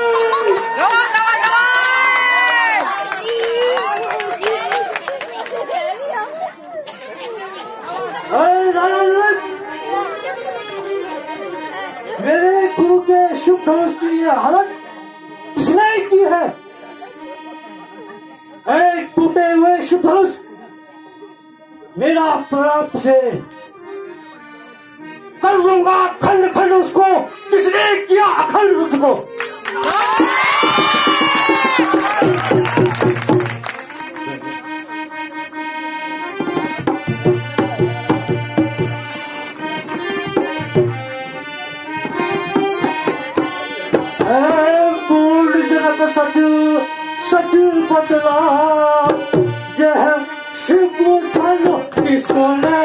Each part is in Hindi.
मेरे गुरु के शुभ धनुष की यह हालत किसने की है? एक टूटे हुए शुभ धनुष मेरा प्राप्त से कर दूंगा खंड खंड उसको। किसने किया अखंड रुद्र को? पूर्ण जगत सच सच बदला यह शिव धन किसने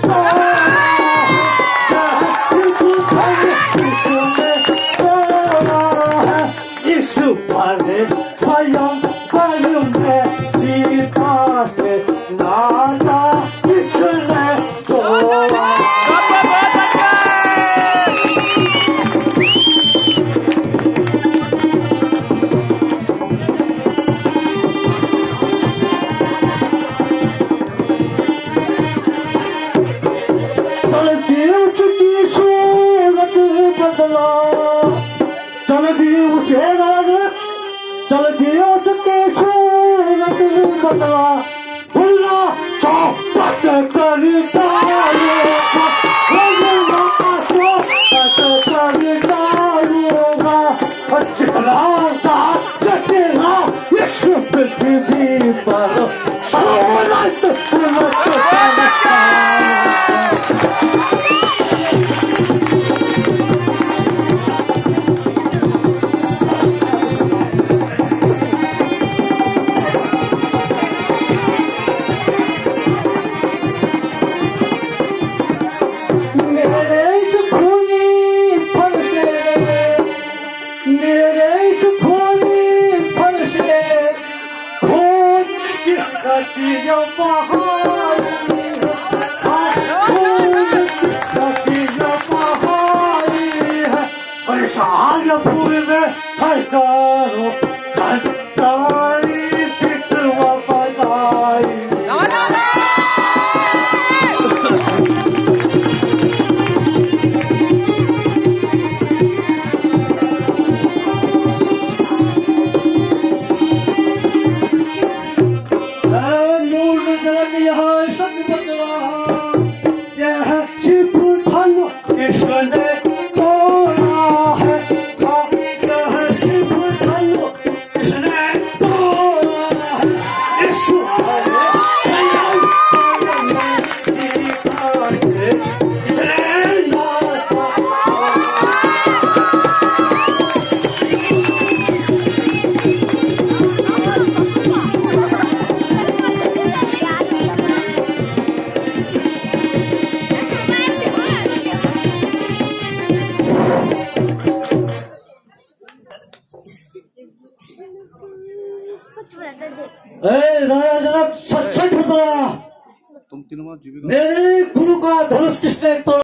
इस पर स्वयं पर में सीता से नाता किसने तोड़ा? चल दियो चुके सूरत बदला भुल्ला चौपट करता चिकलाता चटेगा इस पृथ्वी पर सर्वनाथ परेशान पूरे में हजारों झंडारी पिटवा बनाई। मूल जन्म यहाँ सच बदला यह शिव धन किसने सच बता, मेरे गुरु का धनुष किसने तोड़ा?